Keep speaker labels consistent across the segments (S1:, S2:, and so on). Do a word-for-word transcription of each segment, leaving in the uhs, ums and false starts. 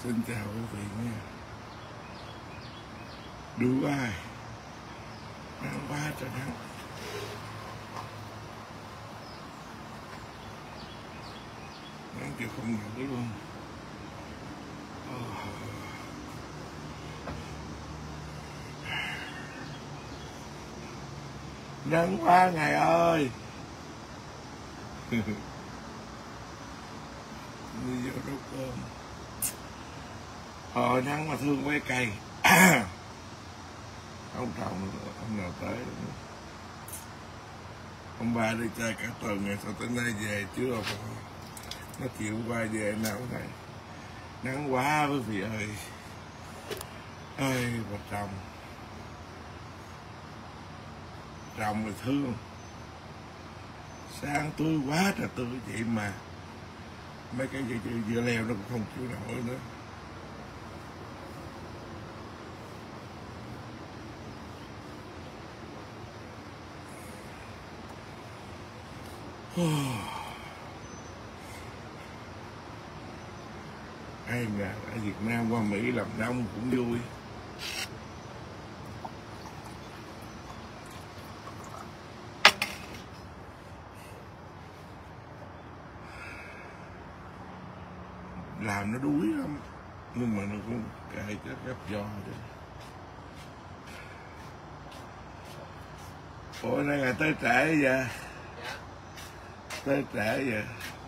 S1: Xin chào quý vị nha. Đuổi ai nắng quá trời nắng. Nắng kiểu không ngủ luôn. Oh. Nắng quá ngày ơi. Đi vô nấu cơm. Ờ nắng mà thương mấy cây. Ông trồng ông nào tới nữa. Ông ba đi chơi cả tuần ngày sau tới nay về chưa rồi. Nó chịu qua về nào này. Nắng quá quý vị ơi. Ơi bà trồng. Trồng mà thương. Sáng tươi quá trời tươi vậy mà mấy cái dưa, dưa leo nó cũng không chịu nổi nữa. Ai ngờ ở Việt Nam qua Mỹ làm nông cũng vui. Làm nó đuối lắm nhưng mà nó cũng kệ cho gấp giò đi. Ủa nay ngày tới trễ vậy? Tới trễ vậy?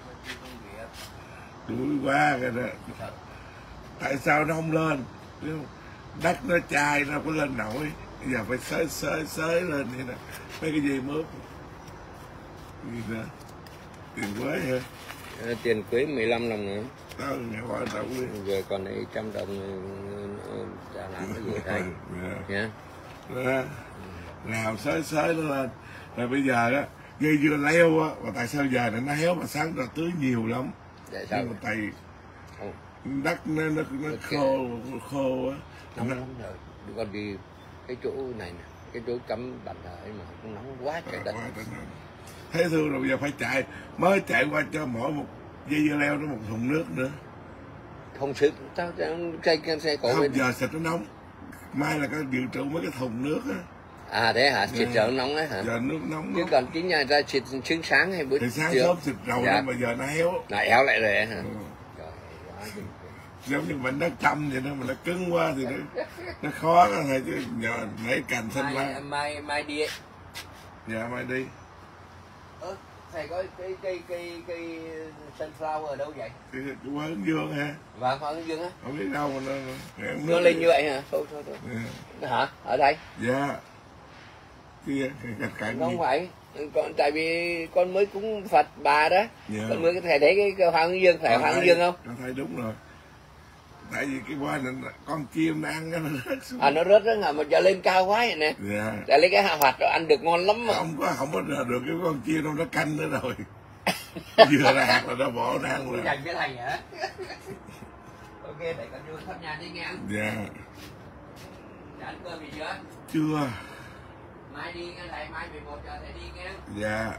S1: Đuối quá cái đó. Tại sao nó không lên? Đất nó chai nó có lên nổi. Bây giờ phải xới xới xới lên vậy nè. Mấy cái gì mướp gì nữa? Tiền quế hả?
S2: À, tiền quế mười lăm đồng nữa.
S1: Đó, ngày qua tao quý.
S2: Giờ còn đây trăm đồng trả làm cái gì đây? Nha.
S1: Yeah. Nào xới xới nó lên. Rồi bây giờ á, dây dưa leo á, mà tại sao giờ này nó héo mà sáng ra tưới nhiều lắm.
S2: Tại sao?
S1: Nhưng mà tại
S2: oh.
S1: đất nó nó, nó khô khô á.
S2: Nóng lắm rồi. Còn vì cái chỗ này nè, cái chỗ cắm bàn thờ ấy mà cũng nóng quá trời đất.
S1: Thế thương rồi bây giờ phải chạy, mới chạy qua cho mỗi một dây dưa leo nó một thùng nước nữa.
S2: Không xịt, tao cây xe cổ
S1: không, giờ xịt nó nóng. Mai là có dự trữ mấy cái thùng nước á.
S2: À thế hả? Xịt giờ nóng đấy hả?
S1: Giờ nước nóng.
S2: Chứ còn chính nhà ra xịt trứng sáng hay bữa
S1: thì sáng
S2: chưa?
S1: sớm xịt rồi dạ. Mà giờ nó héo.
S2: Nó héo lại rồi hả? Ừ. Trời ơi,
S1: giống như mình nó chăm vậy đó, mà nó cứng quá thì nó nó khó có thể chứ nhờ lấy cành xanh lá.
S2: Mai mai đi ấy.
S1: Dạ mai đi.
S2: Ơ, thầy có cây cây cây cây sunflower ở đâu vậy?
S1: Cái hoa hướng dương ha.
S2: Vâng, hoa hướng dương á.
S1: Không biết đâu mà nó nó,
S2: nó lên như vậy hả? Thôi thôi thôi. Yeah. Hả? Ở đây?
S1: Dạ. Kia cạnh cạnh.
S2: Không phải. Còn tại vì con mới cúng Phật bà đó. Yeah. Con mới thầy thấy cái, cái hoa hướng dương phải hoa hướng dương không?
S1: Con thấy đúng rồi. Tại vì cái hoa này con chim nó ăn nó rớt xuống.
S2: À nó rớt đó hả? Mà giờ lên cao quá vậy nè.
S1: Dạ.
S2: Để lấy cái hạ hoạt đó ăn được ngon lắm mà.
S1: Không có không có được cái con chim đâu, nó canh nữa rồi. Vừa ra hạt là nó bỏ nó ăn rồi.
S2: Dành cái thầy hả? Ok, thầy con đưa thắp nhà đi nghe.
S1: Dạ.
S2: Đã ăn cơm gì chưa?
S1: Chưa.
S2: Mai đi nghe thầy, mai mười một giờ thầy đi nghe.
S1: Dạ.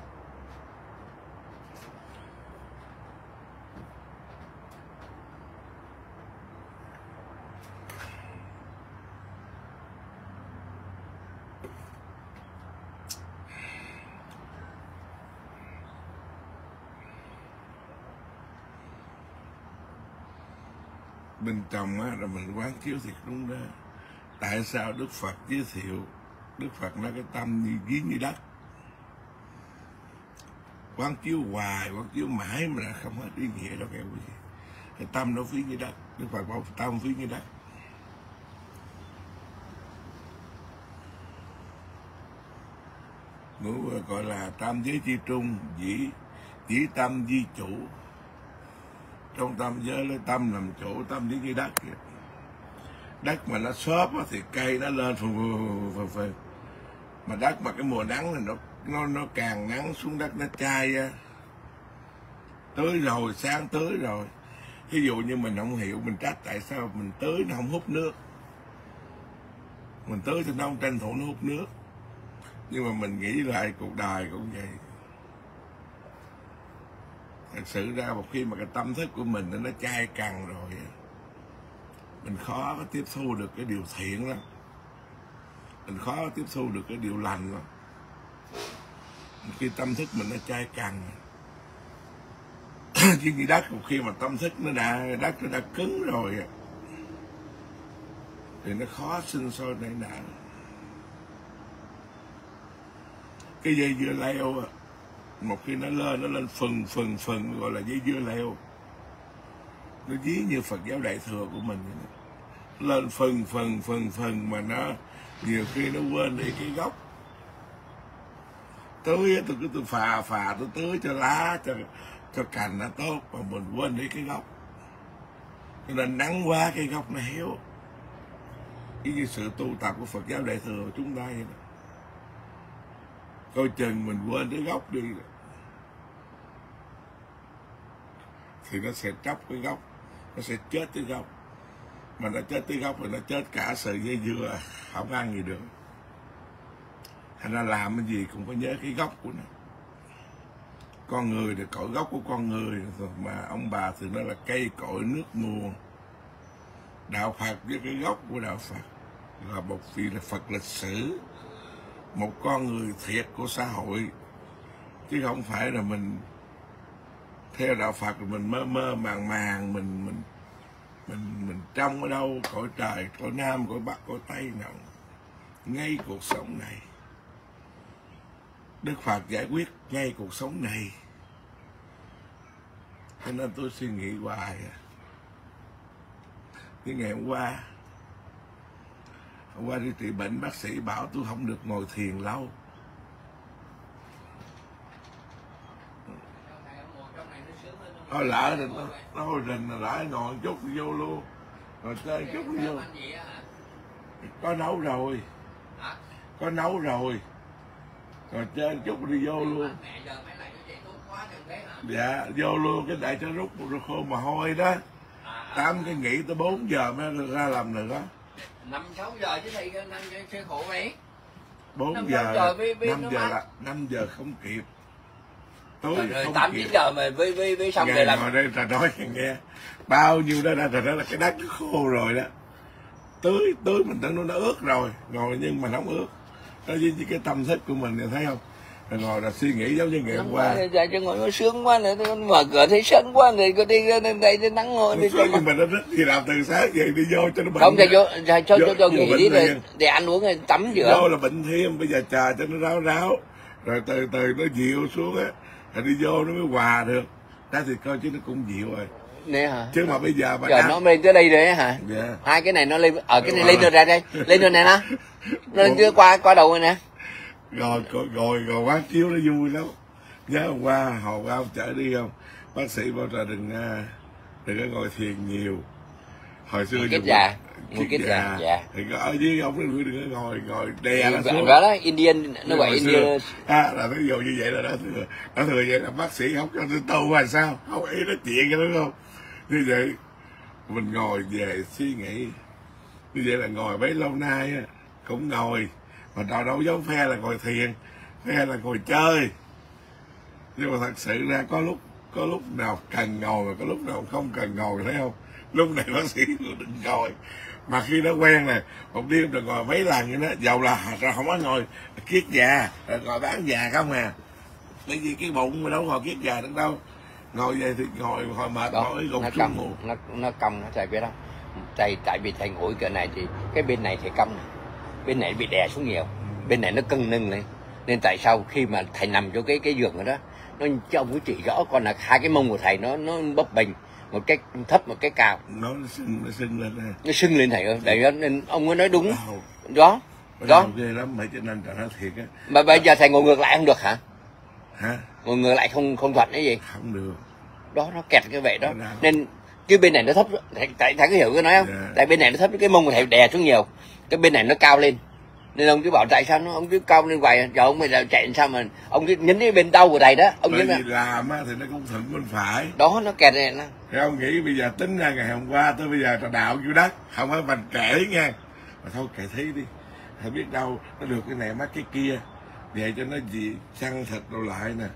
S1: Bên trong á là mình quán chiếu thiệt đúng đó. Tại sao Đức Phật giới thiệu Đức Phật nói cái tâm như ví như đất, quán chiếu hoài quán chiếu mãi mà không hết ý nghĩa đâu kêu gì. Cái tâm nó ví như đất, Đức Phật bảo tâm ví như đất. Ngũ gọi là tam giới chi trung, dĩ dĩ tâm di chủ. Trong tâm giới lấy tâm làm chủ, tâm giống như đất kìa. Đất mà nó xốp thì cây nó lên phù phù phù phù. Mà đất mà cái mùa nắng thì nó nó nó càng nắng xuống đất nó chai ra. Tưới rồi, sáng tưới rồi. Ví dụ như mình không hiểu, mình trách tại sao mình tưới nó không hút nước. Mình tưới thì nó không tranh thủ nó hút nước. Nhưng mà mình nghĩ lại cuộc đời cũng vậy. Thật sự ra một khi mà cái tâm thức của mình nó chai cằn rồi, mình khó có tiếp thu được cái điều thiện lắm, mình khó có tiếp thu được cái điều lành lắm. Khi tâm thức mình nó chai cằn, chứ như đất một khi mà tâm thức nó đã đất nó đã cứng rồi thì nó khó sinh sôi nảy nở. Cái dây dưa leo một khi nó lên nó lên phần phần phần gọi là dây dưa leo, nó ví như Phật giáo Đại Thừa của mình lên phần phần phần phần mà nó nhiều khi nó quên đi cái gốc. Tưới tôi cứ tôi phà phà tôi tưới cho lá cho cho cành nó tốt mà mình quên đi cái gốc, cho nên nắng quá cái gốc nó héo. Cái như sự tu tập của Phật giáo Đại Thừa của chúng ta vậy đó. Coi chừng mình quên cái gốc đi thì nó sẽ tróc cái gốc, nó sẽ chết cái gốc. Mà nó chết cái gốc thì nó chết cả sợi dây dưa, không ăn gì được. Thành ra làm cái gì cũng phải nhớ cái gốc của nó. Con người thì cội gốc của con người, mà ông bà thì nó là cây cội nước nguồn. Đạo Phật với cái gốc của đạo Phật là một vị là Phật lịch sử, một con người thiệt của xã hội, chứ không phải là mình theo đạo Phật mình mơ mơ màng màng, mình mình mình mình trong ở đâu cõi trời, cõi Nam, cõi Bắc, cõi Tây nào, ngay cuộc sống này. Đức Phật giải quyết ngay cuộc sống này, cho nên tôi suy nghĩ hoài. Cái ngày hôm qua hôm qua đi trị bệnh, bác sĩ bảo tôi không được ngồi thiền lâu. Thôi lỡ rồi, thôi rình là lỡ ngồi chút đi vô luôn, rồi chơi chút đi vô. Có nấu rồi, có nấu rồi, rồi chơi chút đi vô luôn. Dạ vô luôn, cái đại cho rút khô mồ hôi đó. Tám cái nghỉ tới bốn giờ mới ra làm nữa đó.
S2: Năm sáu giờ chứ thầy năm xe khổ vậy.
S1: Bốn giờ, năm giờ là năm giờ không kịp. Tối không
S2: tám chín giờ mà với với với xong rồi làm.
S1: Ngồi đây ta nói nghe, bao nhiêu đó đã đó là cái đất nó khô rồi đó. Tưới tưới mình tưởng nó ướt rồi, ngồi nhưng mà không ướt. Đó với cái tâm thức của mình này, thấy không? Rồi ngồi là suy nghĩ giống như ngày hôm qua.
S2: Dạ cho ngồi nó sướng quá nữa, mở cửa thấy sướng quá rồi có đi lên đây đi nắng ngồi đi.
S1: Nhưng mà nó rất thì làm từ sáng vậy đi vô cho nó bệnh.
S2: Không thì vô cho cho cho, cho nghỉ đi rồi để ăn uống rồi tắm rửa.
S1: Vô là bệnh thêm, bây giờ chờ cho nó ráo ráo, rồi từ từ nó dịu xuống á, rồi đi vô nó mới hòa được. Đó thì coi chứ nó cũng dịu rồi.
S2: Nè hả?
S1: Chứ mà bây giờ bà
S2: giờ nó lên tới đây rồi á hả?
S1: Yeah.
S2: Hai cái này nó lên ở cái này lên được ra đây, lên được này nó. Nó lên chưa qua qua đầu rồi nè.
S1: Rồi rồi rồi quán chiếu nó vui lắm. Nhớ hôm qua hồi qua ông chở đi không, bác sĩ bảo là đừng đừng có ngồi thiền nhiều. Hồi xưa
S2: kết già một kết già dạ
S1: thì có ở dưới ông đừng có ngồi ngồi đè nó xuống
S2: đó đó Indian nó gọi Indian
S1: à, là ví dụ như vậy là đó thừa đó thừa vậy là bác sĩ không cho tôi tu hay sao, không ý nói chuyện cái đúng không? Như vậy mình ngồi về suy nghĩ, như vậy là ngồi bấy lâu nay cũng ngồi mà đâu đâu giống phe là ngồi thiền, phe là ngồi chơi. Nhưng mà thật sự ra có lúc có lúc nào cần ngồi mà có lúc nào không cần ngồi, thấy không? Lúc này bác sĩ đừng ngồi, mà khi nó quen này một đêm rồi ngồi mấy lần như đó, dầu là rồi không có ngồi kiết già rồi ngồi bán già không à, bởi vì cái bụng mà đâu ngồi kiết già được đâu, ngồi vậy thì ngồi hồi mệt mỏi gục xuống ngủ.
S2: Nó nó cong nó thầy biết không? Thầy tại vì thầy ngồi cái này thì cái bên này thì cong, bên này bị đè xuống nhiều, bên này nó cân nâng lên, nên tại sao khi mà thầy nằm cho cái cái giường rồi đó, nó cho ông chỉ rõ con là hai cái mông của thầy nó nó bấp bềnh, một cái thấp một cái cao,
S1: nó sưng nó sưng lên này.
S2: Nó sưng lên thầy ơi, để nên ông mới nói đúng.
S1: Đau.
S2: Đó đó
S1: ghê lắm, vậy cho nên nó thiệt á.
S2: Mà bây giờ thầy ngồi ngược lại không được hả?
S1: Hả?
S2: Ngồi ngược lại không không thuận cái gì?
S1: Không được.
S2: Đó nó kẹt cái vậy đó, nên cái bên này nó thấp, thầy thầy, thầy có hiểu cái nói không? Yeah. Tại bên này nó thấp, cái mông của thầy đè xuống nhiều, cái bên này nó cao lên, nên ông cứ bảo tại sao nó ông cứ cao lên vậy, trời ông bây giờ chạy làm sao mà ông cứ nhấn cái bên đau của thầy đó, ông
S1: bởi
S2: nhấn
S1: vì làm á thì nó cũng thuận bên phải
S2: đó, nó kẹt này nó.
S1: Thì ông nghĩ bây giờ tính ra ngày hôm qua tới bây giờ tao đạo vô đất không phải mình kể nha, mà thôi kệ thấy đi, thầy biết đâu nó được cái này mắc cái kia, vậy cho nó gì săn thịt đồ lại nè,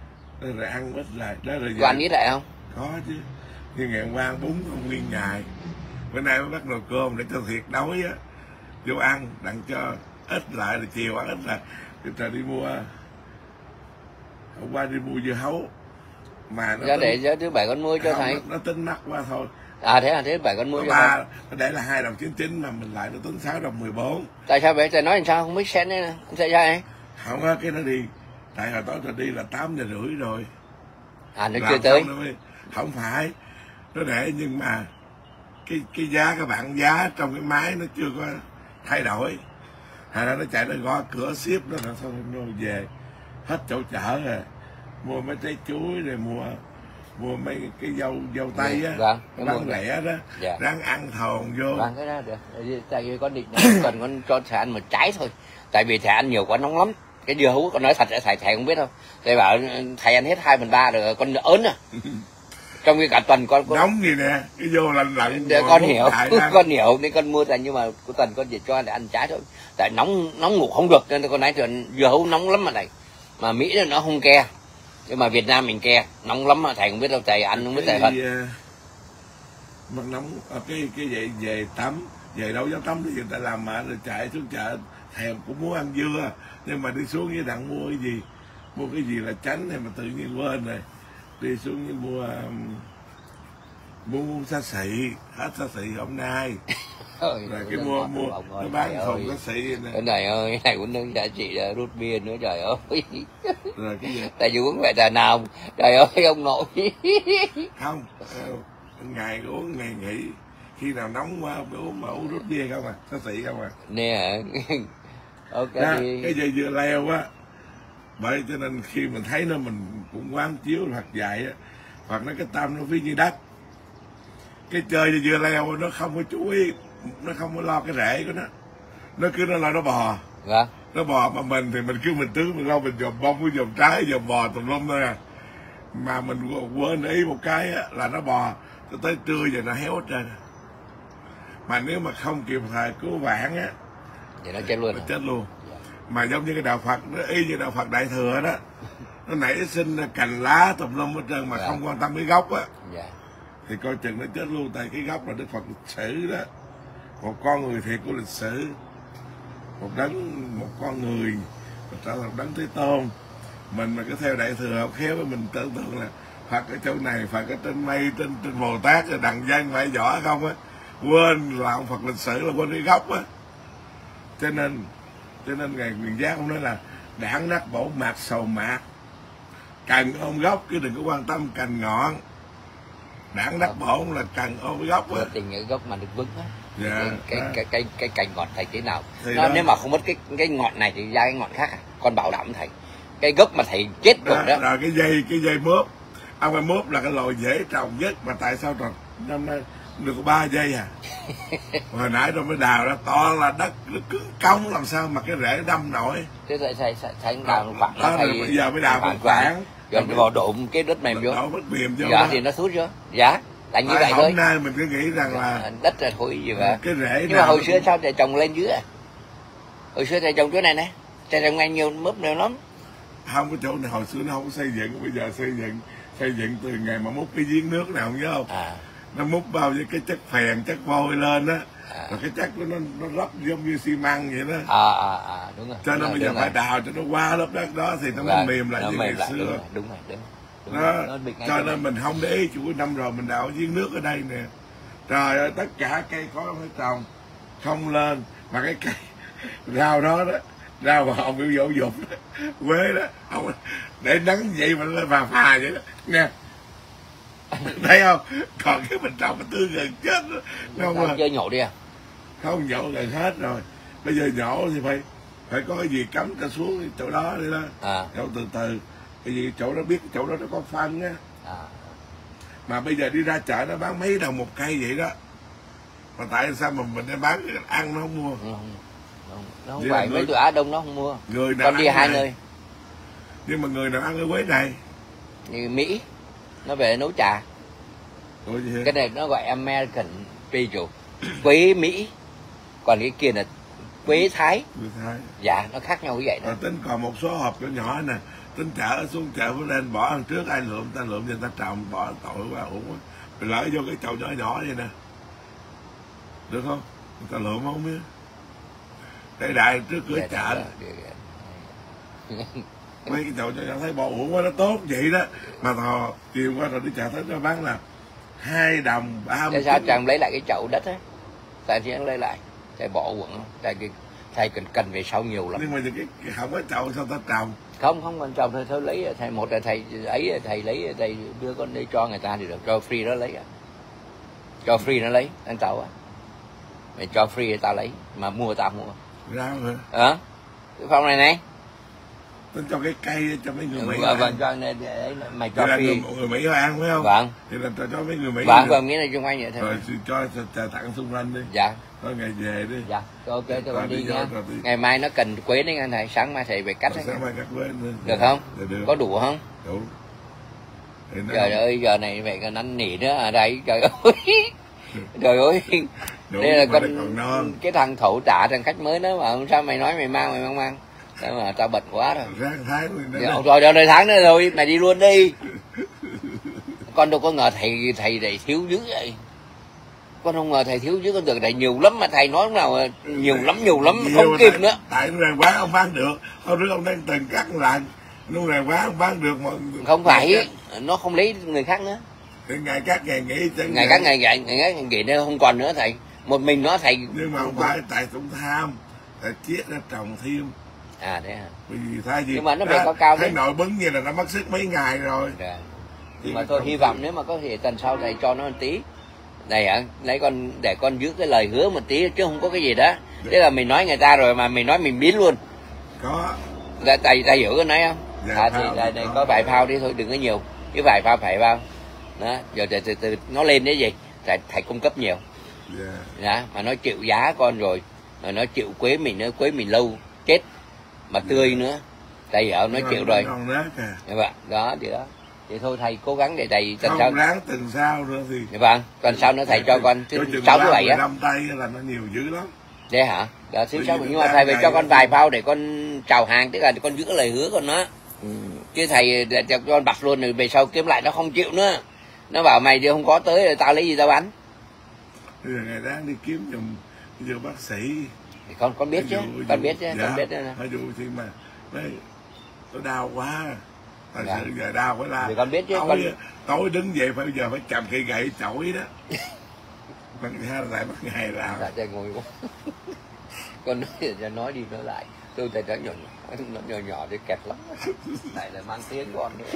S1: rồi ăn ít lại đó rồi.
S2: Có ăn ít lại không?
S1: Có chứ, như ngày hôm qua bún không nguyên ngày, bữa nay mới bắt nồi cơm để cho thiệt đói á, vô ăn đặng cho ít lại là chiều ăn ít là cái trời đi mua, hôm qua đi mua dưa hấu mà nó
S2: Ra
S1: tính,
S2: để cho thứ bảy con mua cho
S1: không,
S2: thầy.
S1: nó, nó tính mắc quá thôi.
S2: À thế à, thế bảy con mua
S1: Có
S2: cho thầy.
S1: ba nó để là hai đồng chín chín mà mình lại nó tính sáu đồng mười bốn.
S2: Tại sao vậy? Thầy nói làm sao không biết sen đấy nè, tại sao ấy?
S1: Không á, cái nó đi tại hồi tối tôi đi là tám giờ rưỡi rồi.
S2: À nó
S1: Làm
S2: chưa tới.
S1: xong nó mới, không phải nó để nhưng mà cái cái giá các bạn giá trong cái máy nó chưa có thay đổi, hay là nó chạy nó gõ cửa ship đó là xong nó về hết chỗ chợ rồi, mua mấy trái chuối rồi mua mua mấy cái dâu dâu tây á,
S2: Vâng, cái
S1: bán
S2: mua
S1: lẻ đó,
S2: dạ.
S1: ráng ăn thòn vô.
S2: Vâng cái đó được. Tại vì con định cần con cho thầy ăn một trái thôi. Tại vì thầy ăn nhiều quá nóng lắm. Cái dưa hấu con nói thật thầy thầy không biết đâu. Thầy bảo thầy ăn hết hai phần ba rồi con ớn à. Trong khi cả tuần con, con
S1: Nóng gì nè, cái vô lạnh lạnh.
S2: để con hiểu, con hiểu nên con mua thành, nhưng mà cuối tuần con chỉ cho để ăn trái thôi. Tại nóng nóng ngủ không được nên con nói chuyện dưa hấu nóng lắm mà này. Mà Mỹ nó không ke. Nhưng mà Việt Nam mình ke, nóng lắm mà thầy không biết đâu, thầy ăn không biết thầy thật.
S1: Mặt nóng cái cái vậy về tắm, về đâu dám tắm thì người ta làm mà rồi chạy xuống chợ thèm cũng muốn ăn dưa, nhưng mà đi xuống với đặng mua cái gì, mua cái gì là tránh này mà tự nhiên quên rồi, đi xuống với mua mua xa xị, hết xa xị hôm nay.
S2: Ôi,
S1: Rồi cái mua mua nó bán thùng xa xị này.
S2: Cái này ơi, cái này cũng nâng giá trị là rút bia nữa, trời ơi.
S1: Rồi cái gì?
S2: Tại vì uống vậy là nào, trời ơi ông nội.
S1: Không, ngày uống ngày nghỉ, khi nào nóng quá uống mà uống rút bia không à, xa xị không à.
S2: Nè hả? Ok
S1: Đó,
S2: thì...
S1: cái dây dưa leo á, bởi cho nên khi mình thấy nó mình cũng quán chiếu hoặc dạy á, hoặc nó cái tâm nó ví như đất, cái chơi dây dưa leo nó không có chú ý, nó không có lo cái rễ của nó, nó cứ nó lo nó bò.
S2: Vâng.
S1: Nó bò mà mình thì mình cứ mình tứ mình lo mình dòm bông với dòm trái dòm bò tùm lum thôi à, mà mình quên ý một cái á, là nó bò tới trưa giờ nó héo hết trơn. Mà nếu mà không kịp thời cứu vãn á
S2: Vậy nó chết luôn.
S1: nó chết luôn. Mà giống như cái đạo Phật, nó y như đạo Phật Đại Thừa đó, nó nảy sinh cành lá tùm lum hết trơn mà dạ. Không quan tâm cái gốc á, dạ. Thì coi chừng nó chết luôn. Tại cái gốc là Đức Phật lịch sử đó, một con người thiệt của lịch sử, một đấng một con người mà trở thành đấng Thế Tôn. Mình mà cứ theo Đại Thừa không khéo với mình tưởng tượng là Phật ở chỗ này, Phật ở trên mây, trên trên Bồ Tát rồi đằng dân phải võ không á, quên là ông Phật lịch sử là quên cái gốc á. Cho nên cho nên ngài Quyền Giác ông nói là đảng nát bổ mạc sầu mạc, cần ôm gốc chứ đừng có quan tâm cành ngọn. Đảng nát bổ là cần ôm cái gốc á,
S2: tình cái gốc mà được vững á. Dạ, cái, cái, cái cái cái cành ngọn thầy thế nào nó, nếu mà không mất cái cái ngọn này thì ra cái ngọn khác à? Con bảo đảm thầy cái gốc mà thầy chết rồi đó, đó.
S1: Rồi cái dây cái dây mướp, ông phải mướp là cái loại dễ trồng nhất, mà tại sao trồng năm nay được có ba giây à? Hồi nãy tôi mới đào ra to là đất nó cứng cong làm sao mà cái rễ đâm nổi.
S2: Thế thầy thầy thầy đào một khoảng
S1: đó,
S2: thầy
S1: bây giờ mới đào một khoảng
S2: rồi vào đụng cái đất mềm vô,
S1: đổ đất mềm vô
S2: dạ
S1: đó.
S2: Thì nó thút vô, dạ tại như vậy thôi.
S1: Hôm nay mình cứ nghĩ rằng là
S2: đất là thối gì vậy,
S1: cái rễ
S2: nhưng mà hồi xưa sao thầy trồng lên dưới à? Hồi xưa thầy trồng chỗ này nè, thầy trồng ngay nhiều mướp nhiều lắm.
S1: Không có chỗ này hồi xưa nó không có xây dựng, bây giờ xây dựng xây dựng từ ngày mà múc cái giếng nước nào không nhớ không? À. Nó múc bao với cái chất phèn chất vôi lên á, à. Rồi cái chất nó nó lấp giống như xi măng vậy đó.
S2: À à à đúng rồi.
S1: Cho nên bây giờ phải đào cho nó qua lớp đất đó thì nó mới mềm lại như ngày xưa.
S2: Đúng rồi, đúng rồi, đúng. Đúng
S1: Đó,
S2: nó
S1: cho nên này. Mình không để ý, chủ năm rồi mình đào giếng nước ở đây nè. Trời ơi, tất cả cây có phải trồng không lên, mà cái cây rau đó đó, rau mà ông biểu dỗ dục quế đó, ông để nắng vậy mà nó phà phà vậy đó nha. Thấy không? Còn cái mình trồng mà tươi gần chết đó. Không
S2: à? Chơi nhổ đi à?
S1: Không, nhổ gần hết rồi. Bây giờ nhổ thì phải phải có cái gì cắm cho xuống chỗ đó đi đó. À. Nhổ từ từ. Cái gì chỗ đó biết chỗ đó nó có phân á. À. Mà bây giờ đi ra chợ nó bán mấy đồng một cây vậy đó. Mà tại sao mà mình đang bán ăn nó không mua?
S2: Không, không, nó không phải mấy tụi Á Đông nó không mua.
S1: Người nào
S2: con đi hai nơi.
S1: Nhưng mà người nào ăn cái quế này?
S2: Như Mỹ nó về nấu trà.
S1: Ủa gì hả?
S2: Cái này nó gọi American Pigeon, quế Mỹ, còn cái kia là quế Thái.
S1: Quế Thái.
S2: Dạ, nó khác nhau như vậy đó.
S1: Rồi tính còn một số hộp nhỏ nhỏ nè, tính chở xuống chợ mới lên bỏ ăn trước, ai lượm ta lượm cho ta trồng, bỏ tội quá uổng quá. Rồi lỡ vô cái chậu nhỏ nhỏ vậy nè. được không? Người ta lượm không biết. Để đại trước cửa chợ mấy cái chậu cho chợ thấy bò uổng quá, nó tốt vậy đó mà thò chiều qua rồi đi chợ thấy nó bán là hai đồng ba mươi.
S2: Tại sao chàng lấy lại cái chậu đất á? Tại chị lấy lại thầy bỏ quận không? Tại cái thầy cần cần về sau nhiều lắm.
S1: Nhưng mà cái, cái không có chậu sao ta trồng?
S2: Không không cần trồng, thôi thôi lấy thầy, một là thầy ấy thầy lấy thầy đưa con đi cho người ta thì được, cho free nó lấy à. Cho free nó lấy ăn tàu á. Mày cho free người ta lấy mà mua tao mua.
S1: Rau hả?
S2: Ờ. Cái phòng này này.
S1: Tôi cho cái cây cho mấy người Mỹ.
S2: Vâng, vâng, cho nên đấy mày cho
S1: free.
S2: free.
S1: Người, người Mỹ họ ăn phải không?
S2: Vâng.
S1: Thì là cho, cho mấy người Mỹ.
S2: Vâng, vâng, nghĩa là chung quanh vậy thôi.
S1: Rồi cho, cho, cho tặng xung quanh đi.
S2: Dạ.
S1: Thôi ngày về đi.
S2: Dạ. Ok, tôi con đi nha.
S1: Đi.
S2: Ngày mai nó cần quế đấy anh thầy, sáng mai thầy về cắt đấy.
S1: Sáng mai cắt quế nữa.
S2: Được không?
S1: Dạ, được.
S2: Có đủ không?
S1: Đủ.
S2: Trời ơi, giờ này vậy còn năn nỉ nữa ở đây, trời ơi. Trời ơi.
S1: Đủ,
S2: đây là con
S1: non.
S2: cái thằng thổ trả thằng khách mới đó mà sao mày nói mày mang mày mang mang. Đấy mà tao bật quá rồi.
S1: Ráng thái
S2: Dạ, rồi rồi tháng nữa rồi, mày đi luôn đi. Con đâu có ngờ thầy thầy thầy thiếu dữ vậy. Con không ngờ thầy thiếu dữ, con tưởng thầy nhiều lắm mà thầy nói lúc nào nhiều lắm nhiều lắm nhiều không kịp tại, nữa.
S1: Tại nó ràng quá không bán được, hôm trước ông đang từng cắt lại, nó ràng quá không bán được mà.
S2: Không phải, nó không lấy người khác nữa.
S1: Thì ngày cắt ngày nghỉ chẳng
S2: ngày cắt ngày nghỉ, ngày cắt ngày nghỉ nó không còn nữa thầy. Một mình nó thầy.
S1: Nhưng mà không phải tại cũng tham, tại chiết ra trồng thêm.
S2: À thế hả?
S1: Vì thay vì
S2: nhưng mà nó phải có cao
S1: thấy
S2: đấy.
S1: nội bứng như là nó mất sức mấy ngày rồi.
S2: Dạ. Nhưng mà tôi hy vọng nếu mà có thể tuần sau thầy cho nó một tí. Này hả? Lấy con để con giữ cái lời hứa một tí chứ không có cái gì đó. Thế là mình nói người ta rồi mà mình nói mình biến luôn.
S1: Có.
S2: Thầy thầy, thầy hiểu cái nói không?
S1: Dạ,
S2: à, thì đây này có vài phao đi thôi, đừng có nhiều. Cái vài phao phải vào. Đó, giờ từ từ, từ nó lên đấy gì? Thầy, thầy cung cấp nhiều.
S1: Dạ.
S2: Đó, mà nó chịu giá con rồi, mà nó chịu quế mình nữa, quế mình lâu chết mà tươi nữa. Thầy hiểu nó chịu rồi. Vâng, đó thì đó. Thì thôi thầy cố gắng để thầy tuần sau.
S1: Không ráng tuần sau nữa thì.
S2: Vâng, tuần sau nữa thầy cho con thứ sáu thứ bảy á.
S1: năm tay là nó nhiều dữ lắm.
S2: Thế hả? Đó, thứ sáu nhưng mà thầy phải cho con vài bao để con chào hàng, tức là con giữ lời hứa của nó. Ừ. Chứ thầy để cho con bật luôn rồi về sau kiếm lại nó không chịu nữa. Nó bảo mày thì không có tới rồi tao lấy gì tao bán.
S1: Bây giờ ngày đáng đi kiếm giùm giờ bác sĩ.
S2: Thì con con biết chứ,
S1: dụ,
S2: con
S1: dụ,
S2: biết chứ,
S1: dạ,
S2: con biết chứ.
S1: Ví dụ thì mà đấy, tôi đau quá. Thật
S2: dạ.
S1: sự giờ đau quá là.
S2: Thì con biết chứ.
S1: Tối,
S2: con...
S1: tối đứng dậy phải giờ phải cầm cây gậy chổi đó. Bằng hai lại bắt ngày làm.
S2: Dạ trời ngồi quá. Con nói cho nói đi nói lại. Tôi thấy nó nhỏ nhỏ, nó nhỏ nhỏ để kẹt lắm. Tại là mang tiếng con nữa.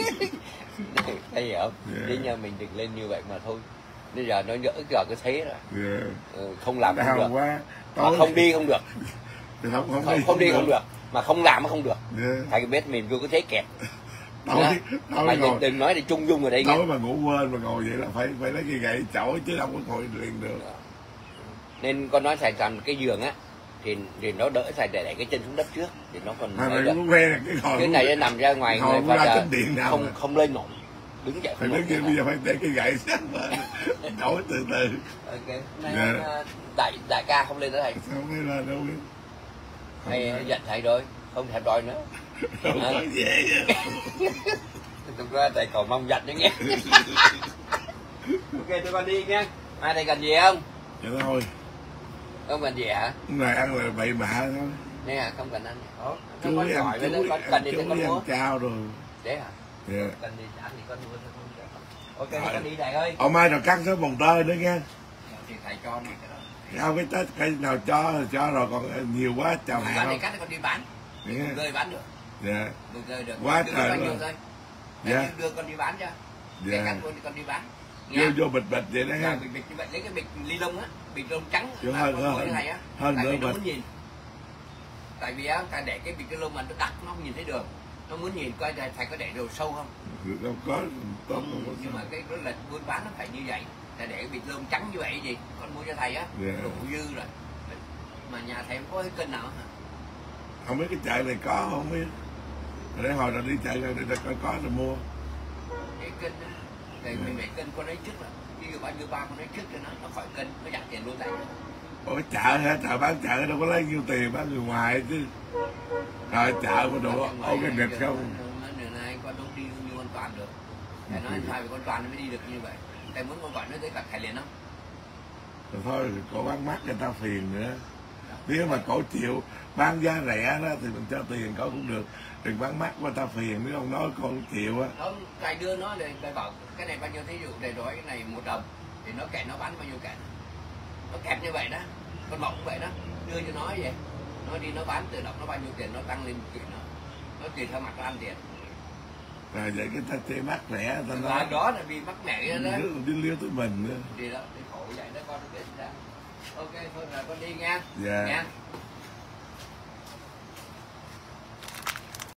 S2: Thấy hiểu không?
S1: Yeah.
S2: Thế nhưng mình đừng lên như vậy mà thôi. Bây giờ nó nhỡ giờ cái thế rồi.
S1: Yeah.
S2: Ừ, không làm
S1: đau
S2: không được.
S1: Quá.
S2: Mà không đi không được.
S1: Không, không,
S2: không,
S1: đi,
S2: không đi không được. Mà không làm cũng không được.
S1: Yeah.
S2: Thầy biết mình vô cái thế kẹt.
S1: Tối, tối
S2: mà
S1: ngồi,
S2: đừng, đừng nói để chung dung ở đây.
S1: tối mà ngủ quên mà ngồi vậy là phải phải lấy cây gậy chổi chứ đâu có ngồi liền được.
S2: Nên con nói thầy rằng cái giường á thì thì nó đỡ thầy để, để cái chân xuống đất trước thì nó còn
S1: mà
S2: nói được.
S1: Quen, cái,
S2: cái này nó nằm ra ngoài người
S1: phải điện
S2: không
S1: mà.
S2: không lên nổi, đứng dậy
S1: phải đứng dậy bây giờ phải để cái gậy sát chổi từ từ.
S2: Ok. Nay
S1: Yeah.
S2: đại đại ca không lên nữa thầy.
S1: Không thấy là đâu biết.
S2: Hay giận thầy rồi, không thèm đòi nữa.
S1: Không có dễ vậy.
S2: Thực ra thầy còn mong giận nữa nghe. Ok tụi con đi nha. Mai thầy cần gì không?
S1: Vậy thôi.
S2: Không cần gì hả?
S1: Này ăn là bậy bạ thôi.
S2: Nè à, không cần ăn. Ủa,
S1: Chú
S2: con
S1: ăn,
S2: hỏi với
S1: chú
S2: nó, con
S1: ăn,
S2: cần gì
S1: chú
S2: thì con
S1: ăn
S2: mua.
S1: chao rồi.
S2: Thế hả?
S1: Yeah.
S2: Cần gì ăn thì con mua thôi không. Ok con đi thầy ơi.
S1: Ở mai rồi cắt số vòng tơi nữa nha.
S2: Thì thầy cho mình cái đó.
S1: Sao cái tết cái nào cho thì cho rồi còn nhiều quá chào
S2: Bán
S1: hàng
S2: thì
S1: không?
S2: cắt thì con đi bán.
S1: Yeah.
S2: Rơi bán được.
S1: Dạ.
S2: Rơi được.
S1: Quá
S2: Đưa
S1: trời
S2: bao nhiêu
S1: luôn.
S2: thôi.
S1: Dạ.
S2: Đưa con đi bán cho. Cái
S1: Dạ.
S2: cắt con đi con đi bán.
S1: Vô vô bịch bịch vậy đó ha.
S2: Bịch bịch như vậy lấy cái bịch ly lông á, bịch lông trắng.
S1: Chứ
S2: mà
S1: hơn-
S2: con
S1: hơn-
S2: mỗi này á.
S1: hơn
S2: Tại
S1: nữa
S2: vì nó
S1: bịch.
S2: muốn nhìn. Tại vì á, ta để cái bịch ly lông mà nó đặc nó không nhìn thấy đường. Nó muốn nhìn coi thầy, thầy có để đồ sâu không?
S1: Đâu có tốt không có.
S2: Nhưng mà cái cái lịch buôn bán nó phải như vậy. Thầy để cái bịch lông trắng như vậy gì? Con mua cho thầy á,
S1: Dạ.
S2: đủ dư rồi. Mà nhà thầy không có cái kênh nào hả?
S1: Không biết cái chợ này có không biết. Để hồi nào đi chợ rồi để coi có rồi mua.
S2: Cái kênh á, thì mình phải kênh con ấy trước là ví dụ bao nhiêu ba con ấy trước cho nó nó khỏi kênh nó giảm tiền luôn thầy.
S1: Ủa chợ hả? Chợ bán chợ đâu có lấy nhiêu tiền bán người ngoài chứ. Rồi chợ có đồ organic không?
S2: Ngày nay con không đi như an toàn được. Thầy nói sao vì con toàn nó mới đi được như vậy. Thầy muốn con gọi nó tới cả thầy liền không?
S1: Rồi thôi cổ bán mắc người ta phiền nữa. Nếu mà cổ chịu bán giá rẻ đó thì mình cho tiền cổ cũng được, đừng bán mắc người ta phiền. Nếu ông nói con chịu á,
S2: không thầy đưa nó để thầy bảo cái này bao nhiêu, thí dụ thầy nói cái này một đồng thì nó kệ nó bán bao nhiêu kệ, nó kẹp như vậy đó, con mộng vậy đó, đưa cho nó vậy, nó đi nó bán tự động nó bao nhiêu tiền nó tăng lên chuyện nó nó tùy theo mặt nó ăn tiền.
S1: rồi vậy cái ta chê mắc rẻ ta
S2: Và
S1: nói
S2: đó là vì mắc mẹ đó,
S1: đi liêu tới mình nữa.
S2: thì đó thì khổ vậy đó con biết ra. Ok thôi là con đi nha.
S1: Dạ.
S2: Nha.